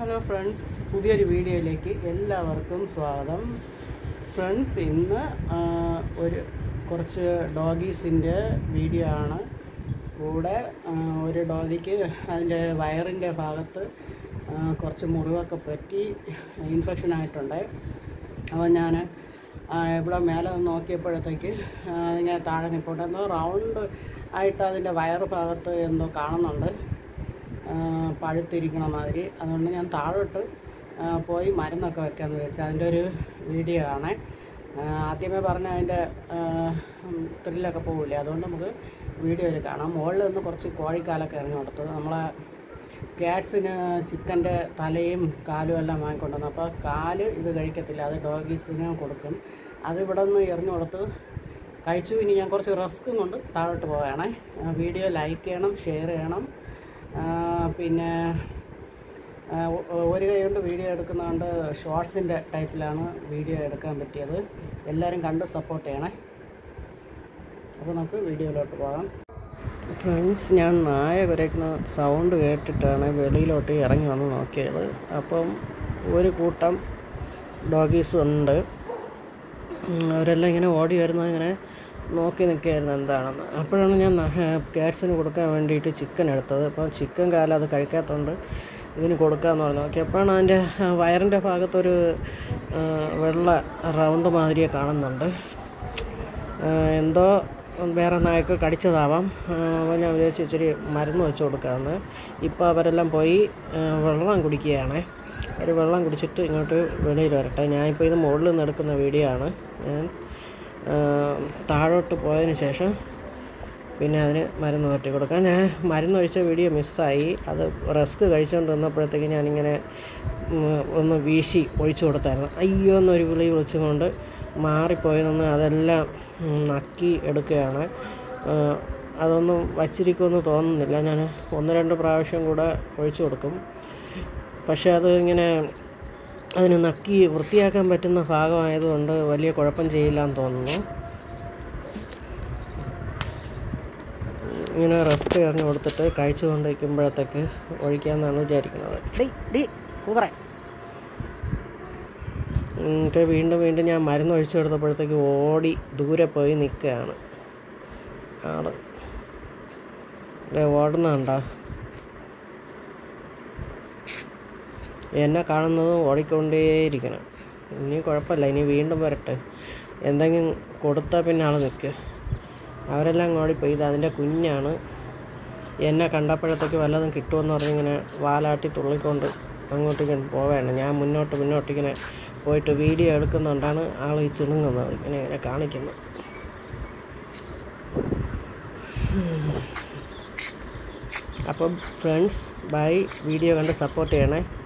Hello friends, പുതിയൊരു വീഡിയോയിലേക്ക് എല്ലാവർക്കും സ്വാഗതം. ഫ്രണ്ട്സ്, ഇന്ന് കുറച്ച് ഡോഗീസിൻ്റെ വീഡിയോ ആണ്. കൂടെ ഒരു ഡോഗിക്ക് അതിൻ്റെ വയറിൻ്റെ ഭാഗത്ത് കുറച്ച് മുറിവൊക്കെ പറ്റി ഇൻഫെക്ഷൻ ആയിട്ടുണ്ട്. അപ്പോൾ ഞാൻ ഇവിടെ മേലെ നോക്കിയപ്പോഴത്തേക്ക് ഇങ്ങനെ താഴെ നിൽപ്പുണ്ടെന്നോ റൗണ്ട് ആയിട്ട് അതിൻ്റെ വയറ് ഭാഗത്ത് എന്തോ കാണുന്നുണ്ട്, പഴുത്തിരിക്കണ മാതിരി. അതുകൊണ്ട് ഞാൻ താഴോട്ട് പോയി മരുന്നൊക്കെ വെക്കാമെന്ന് വിചാരിച്ചു. അതിൻ്റെ ഒരു വീഡിയോ ആണ്. ആദ്യമേ പറഞ്ഞ അതിൻ്റെ ത്രില്ലൊക്കെ പോകില്ലേ, അതുകൊണ്ട് നമുക്ക് വീഡിയോയിൽ കാണാം. മുകളിൽ നിന്ന് കുറച്ച് കോഴിക്കാലൊക്കെ ഇറങ്ങി കൊടുത്തു. നമ്മളെ ക്യാറ്റ്സിന് ചിക്കൻ്റെ തലയും കാലും എല്ലാം വാങ്ങിക്കൊണ്ടുവന്നു. അപ്പോൾ കാല് ഇത് കഴിക്കത്തില്ല, അത് ഡോഗീസിന് കൊടുക്കും. അത് ഇവിടെ നിന്ന് എറിഞ്ഞു കൊടുത്ത് കഴിച്ചു. ഇനി ഞാൻ കുറച്ച് റിസ്ക്കും കൊണ്ട് താഴോട്ട് പോവുകയാണേ. വീഡിയോ ലൈക്ക് ചെയ്യണം, ഷെയർ ചെയ്യണം. പിന്നെ ഒരു കൈ കൊണ്ട് വീഡിയോ എടുക്കുന്നതുകൊണ്ട് ഷോർട്സിൻ്റെ ടൈപ്പിലാണ് വീഡിയോ എടുക്കാൻ പറ്റിയത്. എല്ലാവരും കണ്ട് സപ്പോർട്ട് ചെയ്യണേ. അപ്പോൾ നമുക്ക് വീഡിയോയിലോട്ട് പോകാം. ഫ്രണ്ട്സ്, ഞാൻ നായ കുരയ്ക്കുന്ന സൗണ്ട് കേട്ടിട്ടാണ് വെളിയിലോട്ട് ഇറങ്ങി വന്ന് നോക്കിയത്. അപ്പം ഒരു കൂട്ടം ഡോഗീസ് ഉണ്ട്. അവരെല്ലാം ഇങ്ങനെ ഓടി വരുന്നത് ഇങ്ങനെ നോക്കി നിൽക്കുകയായിരുന്നു എന്താണെന്ന്. അപ്പോഴാണ് ഞാൻ ക്യാറ്റ്സിന് കൊടുക്കാൻ വേണ്ടിയിട്ട് ചിക്കൻ എടുത്തത്. അപ്പം ചിക്കൻ കാലം അത് കഴിക്കാത്തതുകൊണ്ട് ഇതിന് കൊടുക്കാമെന്ന് പറഞ്ഞു നോക്കിയപ്പോഴാണ് അതിൻ്റെ വയറിൻ്റെ ഭാഗത്തൊരു വെള്ള റൗണ്ട് മാതിരിയെ കാണുന്നുണ്ട്. എന്തോ വേറെ നായ്ക്ക് കടിച്ചതാവാം. അപ്പോൾ ഞാൻ വിചാരിച്ചു ഇച്ചിരി മരുന്ന് വെച്ച് കൊടുക്കാമെന്ന്. ഇപ്പോൾ അവരെല്ലാം പോയി വെള്ളം കുടിക്കുകയാണ്. ഒരു വെള്ളം കുടിച്ചിട്ട് ഇങ്ങോട്ട് വെളിയിൽ വരട്ടെ. ഞാനിപ്പോൾ ഇത് മുകളിൽ നിന്ന് എടുക്കുന്ന വീഡിയോ ആണ്. ഞാൻ താഴോട്ട് പോയതിന് ശേഷം പിന്നെ അതിന് മരുന്ന് പറ്റി കൊടുക്കാം. ഞാൻ മരുന്ന് ഒഴിച്ച വീഡിയോ മിസ്സായി. അത് റസ്ക് കഴിച്ചുകൊണ്ട് വന്നപ്പോഴത്തേക്ക് ഞാനിങ്ങനെ ഒന്ന് വീശി ഒഴിച്ചു കൊടുത്തായിരുന്നു. അയ്യോ എന്നൊരു വിളി വിളിച്ചുകൊണ്ട് മാറിപ്പോയതെന്ന് അതെല്ലാം നക്കി എടുക്കുകയാണ്. അതൊന്നും വച്ചിരിക്കുമെന്ന് തോന്നുന്നില്ല. ഞാൻ 1-2 പ്രാവശ്യം കൂടെ ഒഴിച്ചു കൊടുക്കും. പക്ഷേ അത് ഇങ്ങനെ അതിന് നക്കി വൃത്തിയാക്കാൻ പറ്റുന്ന ഭാഗമായതുകൊണ്ട് വലിയ കുഴപ്പം ചെയ്യില്ല എന്ന് തോന്നുന്നു. ഇങ്ങനെ റെസ്റ്റ് എറിഞ്ഞ് കൊടുത്തിട്ട് കഴിച്ചു കൊണ്ടിരിക്കുമ്പോഴത്തേക്ക് ഒഴിക്കാമെന്നാണ് വിചാരിക്കുന്നത്. എന്നിട്ട് വീണ്ടും ഞാൻ മരുന്ന് ഒഴിച്ചു കൊടുത്തപ്പോഴത്തേക്ക് ഓടി ദൂരെ പോയി നിൽക്കുകയാണ് ആള്. ഓടുന്നുണ്ടോ? എന്നെ കാണുന്നതും ഓടിക്കൊണ്ടേയിരിക്കണം. ഇനി കുഴപ്പമില്ല, ഇനി വീണ്ടും വരട്ടെ. എന്തെങ്കിലും കൊടുത്താൽ പിന്നെ ആൾ നിൽക്കുക. അവരെല്ലാം ഓടിപ്പോയി. ഇത് അതിൻ്റെ കുഞ്ഞാണ്. എന്നെ കണ്ടപ്പോഴത്തേക്ക് വല്ലതും കിട്ടുമെന്ന് പറഞ്ഞിങ്ങനെ വാലാട്ടി തുള്ളിക്കൊണ്ട് അങ്ങോട്ടിങ്ങനെ പോവുകയാണ്. ഞാൻ മുന്നോട്ടിങ്ങനെ പോയിട്ട് വീഡിയോ എടുക്കുന്നുകൊണ്ടാണ് ആൾ ഈ ചിണുങ്ങുന്നത്, ഇങ്ങനെ കാണിക്കുന്നത്. അപ്പം ഫ്രണ്ട്സ്, ബൈ. വീഡിയോ കണ്ട് സപ്പോർട്ട് ചെയ്യണേ.